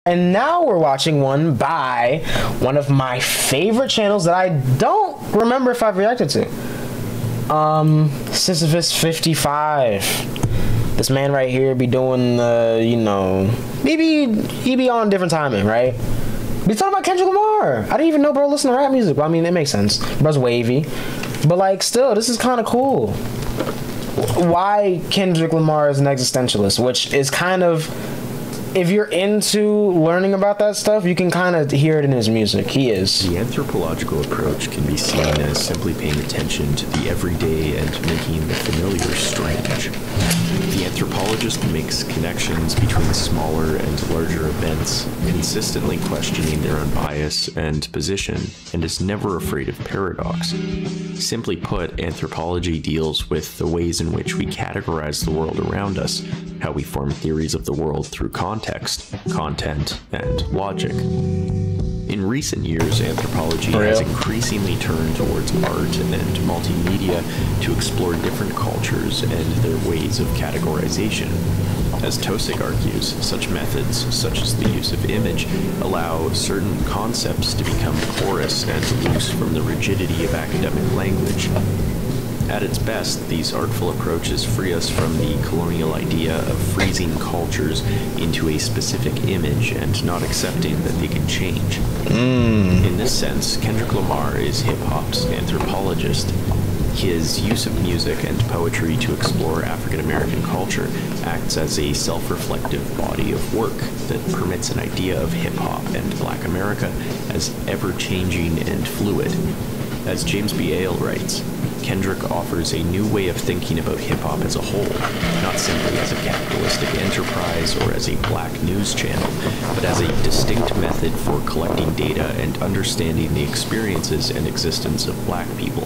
And now we're watching one by one of my favorite channels that I don't remember if I've reacted to. Sisyphus 55. This man right here be doing the, you know, maybe he be on different timing, right? Be talking about Kendrick Lamar. I didn't even know bro listen to rap music. Well, I mean, it makes sense. Bro's wavy. But like, still, this is kind of cool. Why Kendrick Lamar is an existentialist, which is kind of, if you're into learning about that stuff, you can kind of hear it in his music. He is. The anthropological approach can be seen as simply paying attention to the everyday and making the familiar strange. The anthropologist makes connections between smaller and larger events, consistently questioning their own bias and position, and is never afraid of paradox. Simply put, anthropology deals with the ways in which we categorize the world around us, how we form theories of the world through context, content, and logic. In recent years, anthropology has increasingly turned towards art and multimedia to explore different cultures and their ways of categorization. As Taussig argues, such methods, such as the use of image, allow certain concepts to become porous and loose from the rigidity of academic language. At its best, these artful approaches free us from the colonial idea of freezing cultures into a specific image and not accepting that they can change. In this sense, Kendrick Lamar is hip-hop's anthropologist. His use of music and poetry to explore African-American culture acts as a self-reflective body of work that permits an idea of hip-hop and Black America as ever-changing and fluid. As James B. Ale writes, Kendrick offers a new way of thinking about hip-hop as a whole, not simply as a capitalistic enterprise or as a black news channel, but as a distinct method for collecting data and understanding the experiences and existence of black people.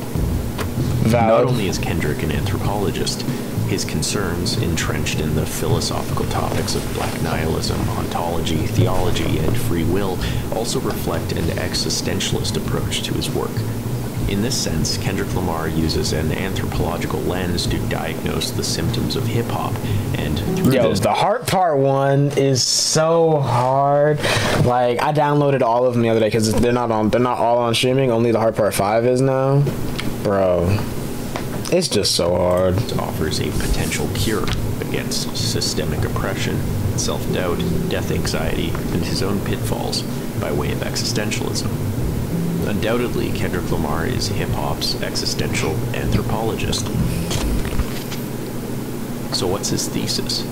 Not only is Kendrick an anthropologist, his concerns, entrenched in the philosophical topics of black nihilism, ontology, theology, and free will, also reflect an existentialist approach to his work. In this sense, Kendrick Lamar uses an anthropological lens to diagnose the symptoms of hip-hop, and through the Heart Part 1 is so hard. Like, I downloaded all of them the other day because they're not all on streaming. Only the Heart Part 5 is now. Bro, it's just so hard. It offers a potential cure against systemic oppression, self-doubt, death anxiety, and his own pitfalls by way of existentialism. Undoubtedly, Kendrick Lamar is hip-hop's existential anthropologist. So what's his thesis?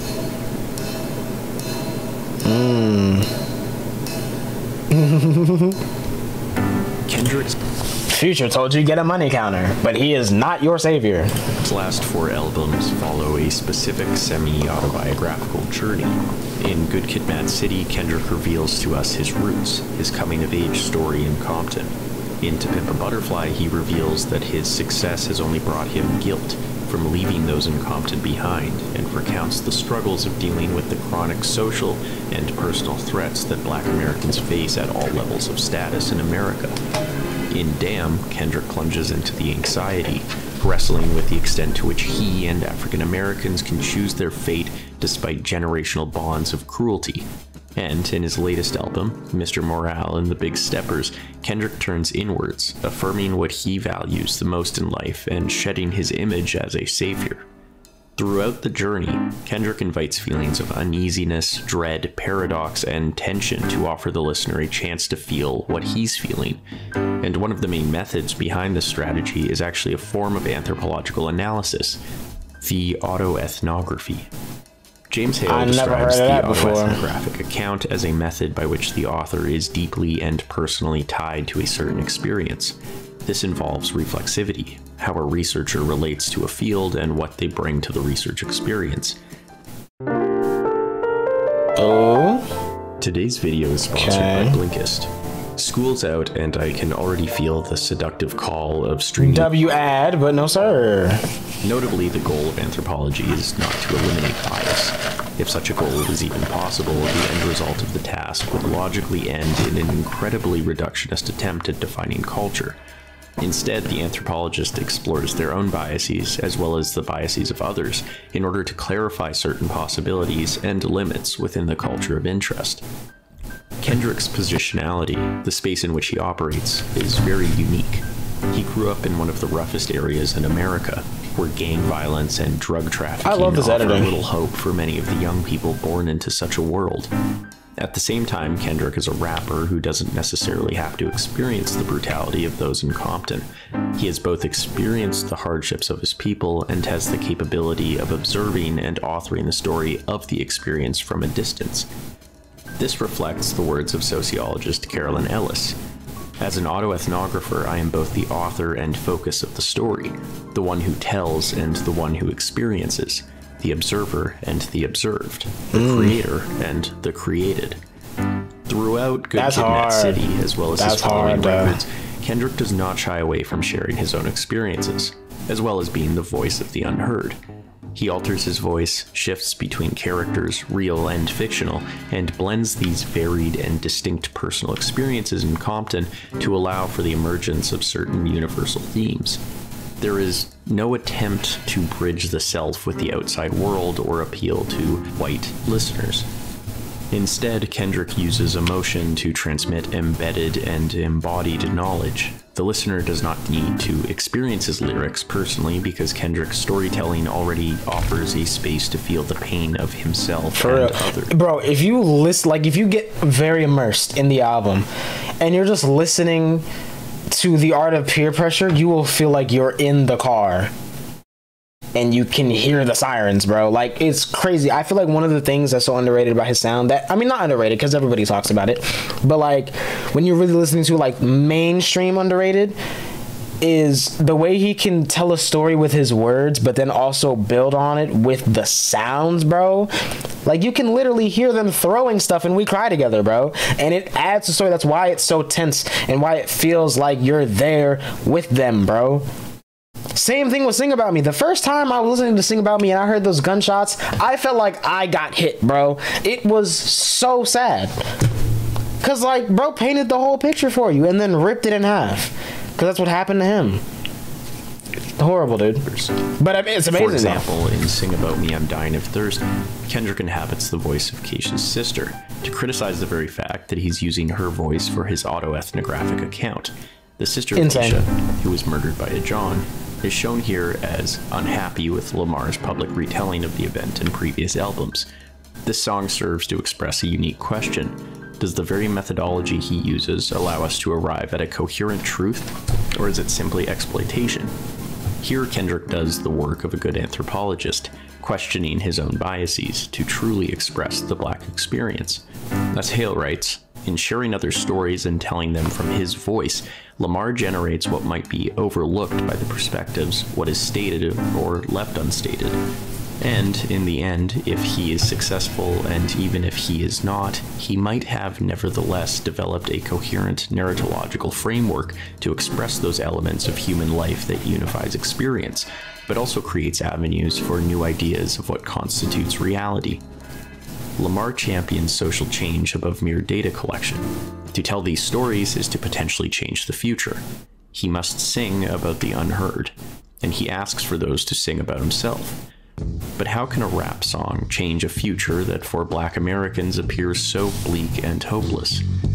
Kendrick's Future told you get a money counter, but he is not your savior. His last 4 albums follow a specific semi-autobiographical journey. In Good Kid, Mad City, Kendrick reveals to us his roots, his coming-of-age story in Compton. In To Pimp a Butterfly, he reveals that his success has only brought him guilt from leaving those in Compton behind, and recounts the struggles of dealing with the chronic social and personal threats that Black Americans face at all levels of status in America. In Damn, Kendrick plunges into the anxiety, wrestling with the extent to which he and African Americans can choose their fate despite generational bonds of cruelty. And in his latest album, Mr. Morale and the Big Steppers, Kendrick turns inwards, affirming what he values the most in life and shedding his image as a savior. Throughout the journey, Kendrick invites feelings of uneasiness, dread, paradox, and tension to offer the listener a chance to feel what he's feeling. And one of the main methods behind this strategy is actually a form of anthropological analysis, the autoethnography. James Hale describes the autoethnographic account as a method by which the author is deeply and personally tied to a certain experience. This involves reflexivity, how a researcher relates to a field and what they bring to the research experience. Today's video is sponsored by Blinkist. School's out and I can already feel the seductive call of streaming. W-ad, but no sir. Notably, the goal of anthropology is not to eliminate bias. If such a goal is even possible, the end result of the task would logically end in an incredibly reductionist attempt at defining culture. Instead, the anthropologist explores their own biases as well as the biases of others in order to clarify certain possibilities and limits within the culture of interest. Kendrick's positionality, the space in which he operates, is very unique. He grew up in one of the roughest areas in America, where gang violence and drug trafficking offer little hope for many of the young people born into such a world. At the same time, Kendrick is a rapper who doesn't necessarily have to experience the brutality of those in Compton. He has both experienced the hardships of his people and has the capability of observing and authoring the story of the experience from a distance. This reflects the words of sociologist Carolyn Ellis. As an autoethnographer, I am both the author and focus of the story, the one who tells and the one who experiences, the observer and the observed, the creator and the created. Throughout Good Kid, Mad City, as well as his following records, Kendrick does not shy away from sharing his own experiences, as well as being the voice of the unheard. He alters his voice, shifts between characters, real and fictional, and blends these varied and distinct personal experiences in Compton to allow for the emergence of certain universal themes. There is no attempt to bridge the self with the outside world or appeal to white listeners. Instead, Kendrick uses emotion to transmit embedded and embodied knowledge. The listener does not need to experience his lyrics personally because Kendrick's storytelling already offers a space to feel the pain of himself and others. Bro, if you listen, like if you get very immersed in the album and you're just listening to The Art of Peer Pressure, you will feel like you're in the car and you can hear the sirens, bro. Like, it's crazy. I feel like one of the things that's so underrated about his sound, that, I mean, not underrated because everybody talks about it, but like when you're really listening to like mainstream underrated, is the way he can tell a story with his words, but then also build on it with the sounds, bro. Like, you can literally hear them throwing stuff and We Cry Together, bro. And it adds to the story. That's why it's so tense and why it feels like you're there with them, bro. Same thing with Sing About Me. The first time I was listening to Sing About Me and I heard those gunshots, I felt like I got hit, bro. It was so sad. Because, like, bro painted the whole picture for you and then ripped it in half. Because that's what happened to him. Horrible, dude. But I mean, it's amazing. For example, in Sing About Me, I'm Dying of Thirst, Kendrick inhabits the voice of Keisha's sister to criticize the very fact that he's using her voice for his autoethnographic account. The sister of Keisha, who was murdered by a John, is shown here as unhappy with Lamar's public retelling of the event in previous albums. This song serves to express a unique question. Does the very methodology he uses allow us to arrive at a coherent truth, or is it simply exploitation? Here, Kendrick does the work of a good anthropologist, questioning his own biases to truly express the Black experience. As Hale writes, in sharing other stories and telling them from his voice, Lamar generates what might be overlooked by the perspectives, what is stated or left unstated. And, in the end, if he is successful, and even if he is not, he might have nevertheless developed a coherent narratological framework to express those elements of human life that unifies experience, but also creates avenues for new ideas of what constitutes reality. Lamar champions social change above mere data collection. To tell these stories is to potentially change the future. He must sing about the unheard, and he asks for those to sing about himself. But how can a rap song change a future that for Black Americans appears so bleak and hopeless?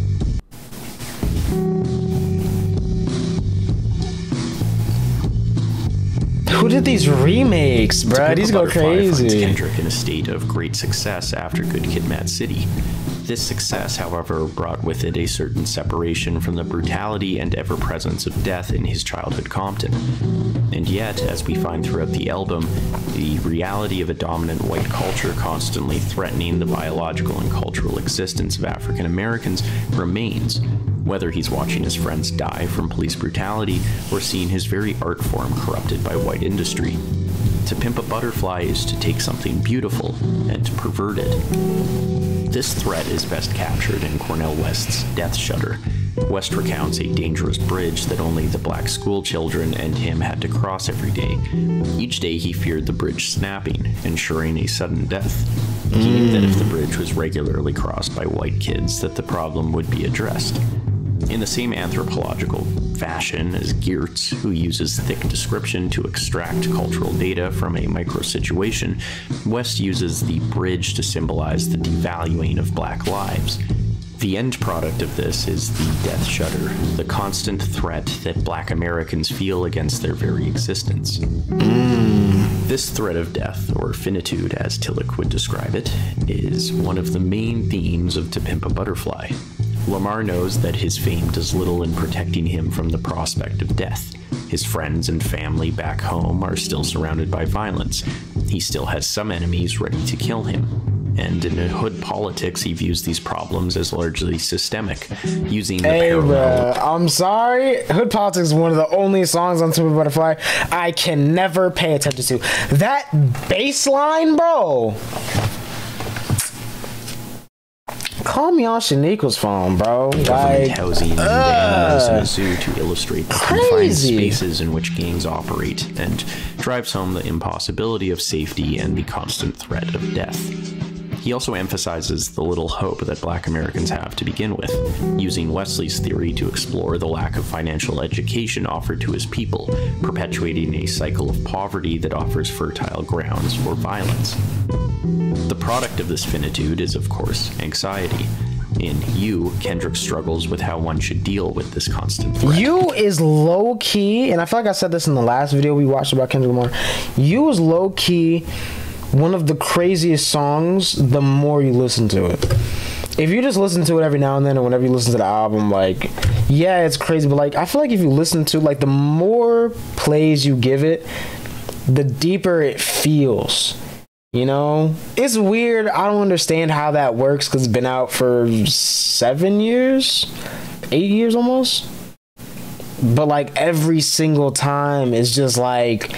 Who did these remakes, bro? These go crazy. Kendrick in a state of great success after Good Kid, Mad City. This success, however, brought with it a certain separation from the brutality and ever-presence of death in his childhood Compton. And yet, as we find throughout the album, the reality of a dominant white culture constantly threatening the biological and cultural existence of African Americans remains, whether he's watching his friends die from police brutality or seeing his very art form corrupted by white industry. To pimp a butterfly is to take something beautiful and to pervert it. This threat is best captured in Cornel West's Death Shudder. West recounts a dangerous bridge that only the Black school children and him had to cross every day. Each day he feared the bridge snapping, ensuring a sudden death. He knew that if the bridge was regularly crossed by white kids, that the problem would be addressed. In the same anthropological fashion as Geertz, who uses thick description to extract cultural data from a micro-situation, West uses the bridge to symbolize the devaluing of black lives. The end product of this is the death shudder, the constant threat that black Americans feel against their very existence. This threat of death, or finitude as Tillich would describe it, is one of the main themes of To Pimp a Butterfly. Lamar knows that his fame does little in protecting him from the prospect of death. His friends and family back home are still surrounded by violence. He still has some enemies ready to kill him. And in hood politics, he views these problems as largely systemic, using the parallel. I'm sorry. Hood Politics is one of the only songs on Super Butterfly I can never pay attention to. That bass line, bro. Call me on Shaniqua's phone, bro. Government housing and animals in a zoo to illustrate the confined spaces in which gangs operate, and drives home the impossibility of safety and the constant threat of death. He also emphasizes the little hope that black Americans have to begin with, using Wesley's theory to explore the lack of financial education offered to his people, perpetuating a cycle of poverty that offers fertile grounds for violence. The product of this finitude is, of course, anxiety. In You, Kendrick struggles with how one should deal with this constant threat. You is low-key, and I feel like I said this in the last video we watched about Kendrick Lamar, You is low-key one of the craziest songs the more you listen to it. If you just listen to it every now and then, or whenever you listen to the album, like, yeah, it's crazy, but like, I feel like if you listen to, like, the more plays you give it, the deeper it feels. You know, it's weird. I don't understand how that works because it's been out for 7 years, 8 years almost. But like every single time, it's just like,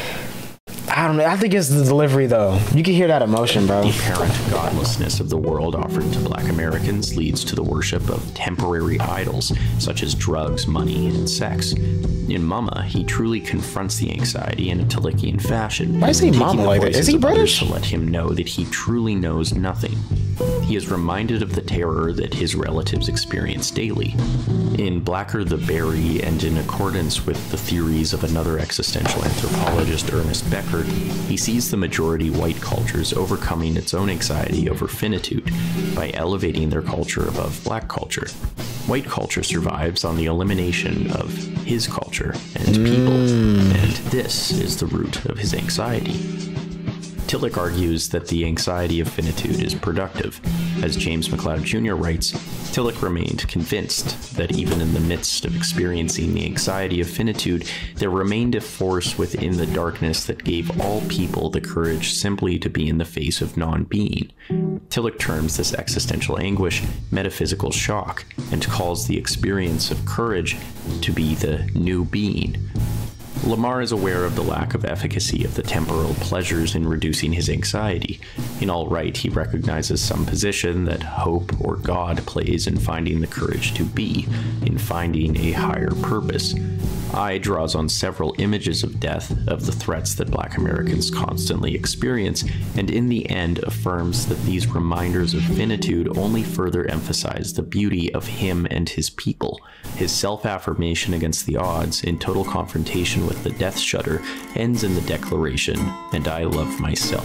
I don't know. I think it's the delivery, though. You can hear that emotion, bro. The apparent godlessness of the world offered to black Americans leads to the worship of temporary idols, such as drugs, money, and sex. In Mama, he truly confronts the anxiety in a Tillichian fashion. Why is he Mama like that? Is he British? To let him know that he truly knows nothing. He is reminded of the terror that his relatives experience daily. In Blacker the Berry, and in accordance with the theories of another existential anthropologist, Ernest Becker, he sees the majority white cultures overcoming its own anxiety over finitude by elevating their culture above black culture. White culture survives on the elimination of his culture and people, and this is the root of his anxiety. Tillich argues that the anxiety of finitude is productive. As James McLeod Jr. writes, Tillich remained convinced that even in the midst of experiencing the anxiety of finitude, there remained a force within the darkness that gave all people the courage simply to be in the face of non-being. Tillich terms this existential anguish metaphysical shock and calls the experience of courage to be the new being. Lamar is aware of the lack of efficacy of the temporal pleasures in reducing his anxiety. In All Right, he recognizes some position that hope or God plays in finding the courage to be, in finding a higher purpose. I draws on several images of death, of the threats that black Americans constantly experience, and in the end affirms that these reminders of finitude only further emphasize the beauty of him and his people. His self-affirmation against the odds, in total confrontation with the death shudder, ends in the declaration, "And I love myself."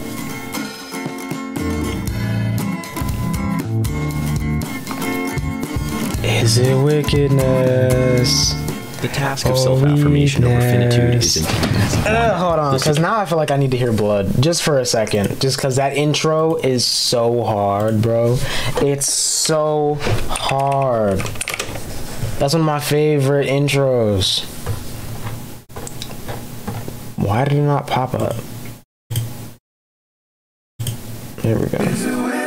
Is it wickedness? The task of self-affirmation over finitude is indeed easy. Hold on, because now I feel like I need to hear Blood, just for a second. Just because that intro is so hard, bro. It's so hard. That's one of my favorite intros. Why did it not pop up? Here we go.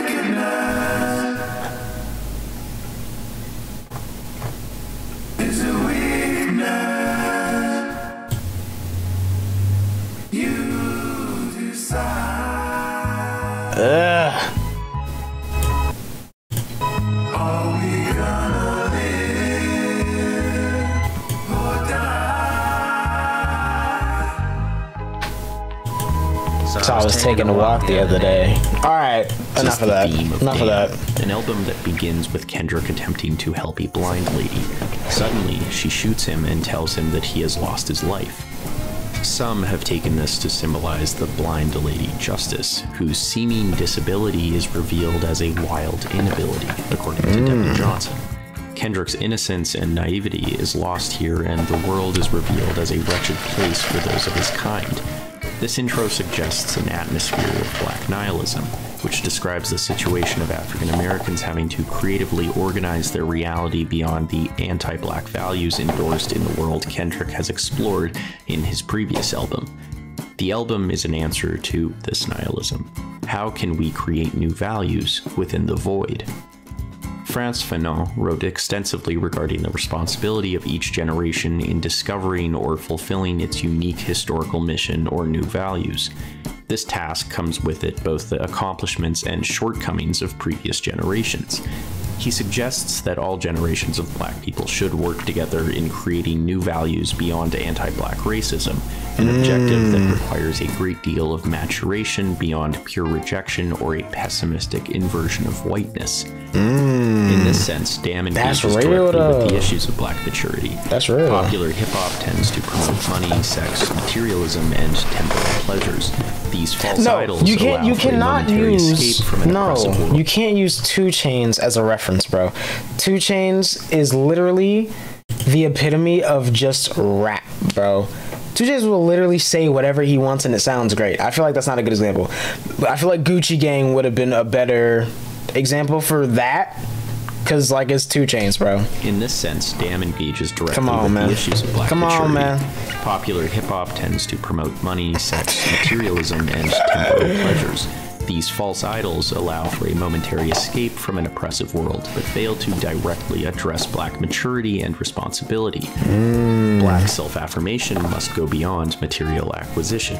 Ugh. So I was taking a walk the other day. All right, enough of that. Enough of that. An album that begins with Kendrick attempting to help a blind lady. Suddenly, she shoots him and tells him that he has lost his life. Some have taken this to symbolize the blind lady Justice, whose seeming disability is revealed as a wild inability, according to Devin Johnson. Kendrick's innocence and naivety is lost here, and the world is revealed as a wretched place for those of his kind. This intro suggests an atmosphere of black nihilism, which describes the situation of African Americans having to creatively organize their reality beyond the anti-black values endorsed in the world Kendrick has explored in his previous album. The album is an answer to this nihilism. How can we create new values within the void? Frantz Fanon wrote extensively regarding the responsibility of each generation in discovering or fulfilling its unique historical mission or new values. This task comes with it both the accomplishments and shortcomings of previous generations. He suggests that all generations of black people should work together in creating new values beyond anti-black racism, an objective that requires a great deal of maturation beyond pure rejection or a pessimistic inversion of whiteness. In this sense, Damn engages directly with the issues of black maturity. That's real. Popular hip-hop tends to promote money, sex, materialism, and temporal pleasures. These false idols you cannot use from an oppressive world. You can't use 2 Chainz as a reference, bro. 2 Chainz is literally the epitome of just rap, bro. 2 Chainz will literally say whatever he wants and it sounds great. I feel like that's not a good example. But I feel like Gucci Gang would have been a better example for that. Cause like it's 2 Chainz, bro. In this sense, Damn engages directly with the issues of black maturity. Popular hip-hop tends to promote money, sex, materialism, and temporal pleasures. These false idols allow for a momentary escape from an oppressive world, but fail to directly address black maturity and responsibility. Black self-affirmation must go beyond material acquisition.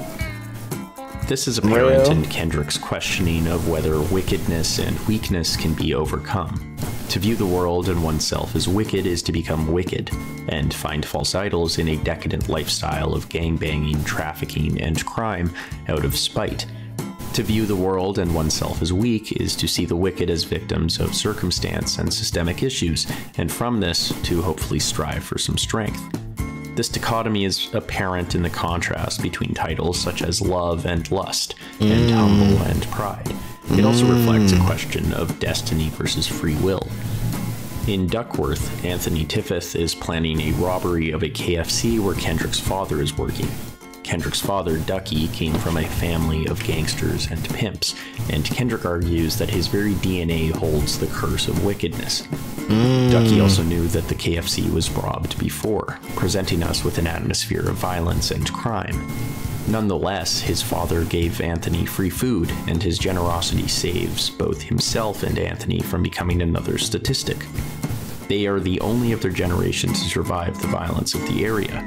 This is apparent in Kendrick's questioning of whether wickedness and weakness can be overcome. To view the world and oneself as wicked is to become wicked, and find false idols in a decadent lifestyle of gangbanging, trafficking, and crime out of spite. To view the world and oneself as weak is to see the wicked as victims of circumstance and systemic issues, and from this, to hopefully strive for some strength. This dichotomy is apparent in the contrast between titles such as Love and Lust, and Humble and Pride. It also reflects a question of destiny versus free will. In Duckworth, Anthony Tiffith is planning a robbery of a KFC where Kendrick's father is working. Kendrick's father, Ducky, came from a family of gangsters and pimps, and Kendrick argues that his very DNA holds the curse of wickedness. Ducky also knew that the KFC was robbed before, presenting us with an atmosphere of violence and crime. Nonetheless, his father gave Anthony free food, and his generosity saves both himself and Anthony from becoming another statistic. They are the only of their generation to survive the violence of the area.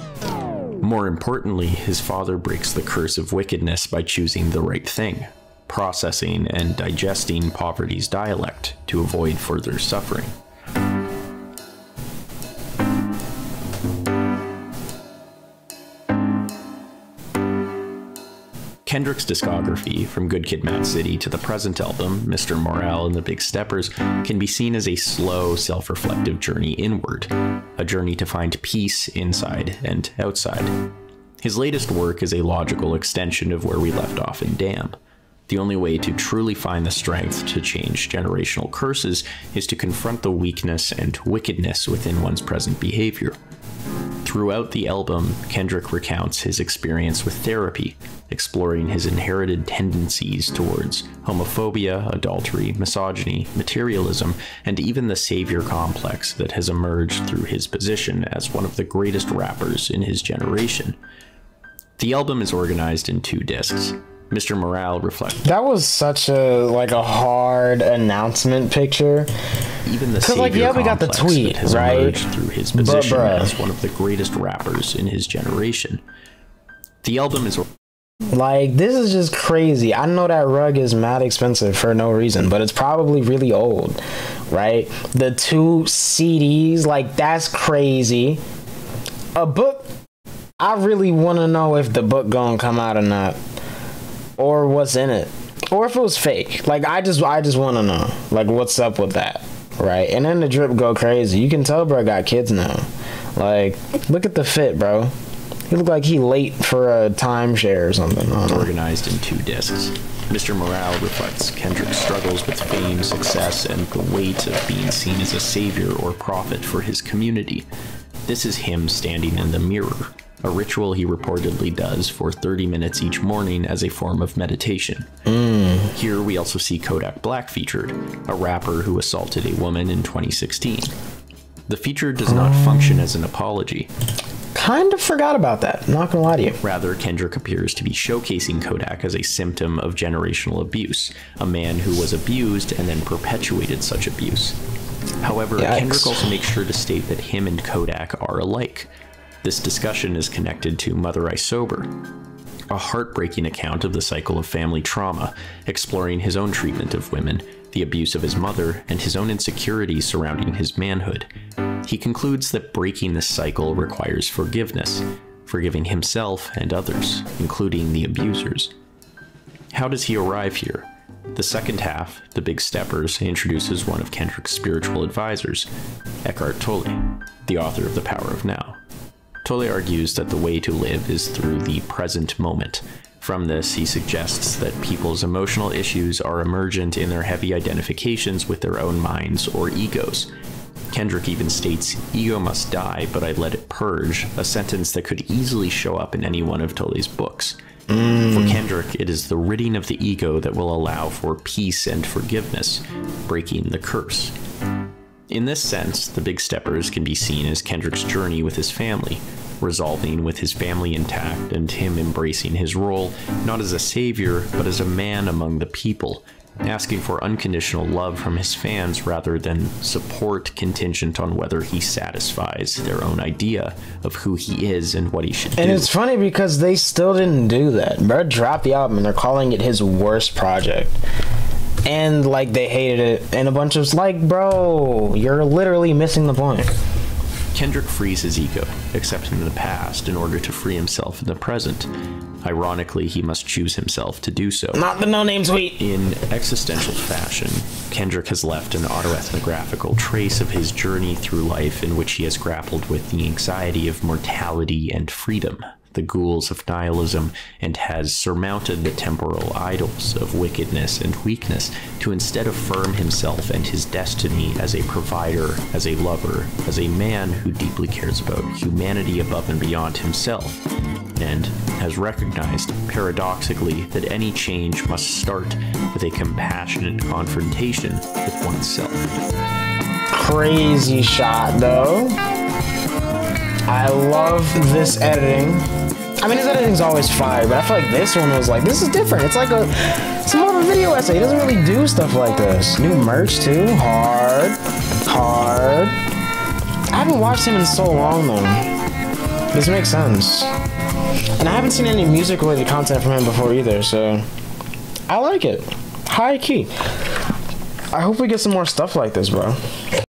More importantly, his father breaks the curse of wickedness by choosing the right thing, processing and digesting poverty's dialect to avoid further suffering. Kendrick's discography, from Good Kid, Mad City to the present album, Mr. Morale and the Big Steppers, can be seen as a slow, self-reflective journey inward, a journey to find peace inside and outside. His latest work is a logical extension of where we left off in Damn. The only way to truly find the strength to change generational curses is to confront the weakness and wickedness within one's present behavior. Throughout the album, Kendrick recounts his experience with therapy, exploring his inherited tendencies towards homophobia, adultery, misogyny, materialism, and even the savior complex that has emerged through his position as one of the greatest rappers in his generation. The album is organized in 2 discs. Mr. Morale reflects. That was such a hard announcement picture. Even the savior we got the tweet, that has right? emerged through his position as one of the greatest rappers in his generation. The album is this is just crazy. I know that rug is mad expensive for no reason, but it's probably really old, right? The 2 CDs, that's crazy. A book, I really want to know if the book gonna come out or not. or what's in it, or if it was fake. Like I just want to know, like, what's up with that, right? And then the drip go crazy. You can tell bro got kids now. Like, look at the fit, bro. He look like he late for a timeshare or something. Organized in 2 discs. Mr. Morale reflects Kendrick's struggles with fame, success, and the weight of being seen as a savior or prophet for his community. This is him standing in the mirror, a ritual he reportedly does for 30 minutes each morning as a form of meditation. Here we also see Kodak Black featured, a rapper who assaulted a woman in 2016. The feature does not function as an apology. Kind of forgot about that, not gonna lie to you. Rather, Kendrick appears to be showcasing Kodak as a symptom of generational abuse, a man who was abused and then perpetuated such abuse. However, Yikes. Kendrick also makes sure to state that him and Kodak are alike. This discussion is connected to Mother I Sober, a heartbreaking account of the cycle of family trauma, exploring his own treatment of women, the abuse of his mother, and his own insecurities surrounding his manhood. He concludes that breaking this cycle requires forgiveness, forgiving himself and others, including the abusers. How does he arrive here? The second half, The Big Steppers, introduces one of Kendrick's spiritual advisors, Eckhart Tolle, the author of The Power of Now. Tolle argues that the way to live is through the present moment. From this, he suggests that people's emotional issues are emergent in their heavy identifications with their own minds or egos. Kendrick even states, "Ego must die, but I let it purge," a sentence that could easily show up in any one of Tolle's books. For Kendrick, it is the ridding of the ego that will allow for peace and forgiveness, breaking the curse. In this sense, The Big Steppers can be seen as Kendrick's journey with his family, resolving with his family intact and him embracing his role not as a savior, but as a man among the people, asking for unconditional love from his fans rather than support contingent on whether he satisfies their own idea of who he is and what he should do. And it's funny because they still didn't do that. Bro dropped the album and they're calling it his worst project. And like they hated it, and a bunch of like, bro, you're literally missing the point. Kendrick frees his ego, accepting the past in order to free himself in the present. Ironically, he must choose himself to do so. Not the no-name tweet. In existential fashion, Kendrick has left an autoethnographical trace of his journey through life in which he has grappled with the anxiety of mortality and freedom, the ghouls of nihilism, and has surmounted the temporal idols of wickedness and weakness to instead affirm himself and his destiny as a provider, as a lover, as a man who deeply cares about humanity above and beyond himself, and has recognized, paradoxically, that any change must start with a compassionate confrontation with oneself. Crazy shot, though. I love this editing. I mean, his editing's always fire, but I feel like this one was like, this is different. It's like it's more of a video essay. He doesn't really do stuff like this. New merch, too. Hard. I haven't watched him in so long, though. This makes sense. And I haven't seen any music-related content from him before either, so I like it. High key. I hope we get some more stuff like this, bro.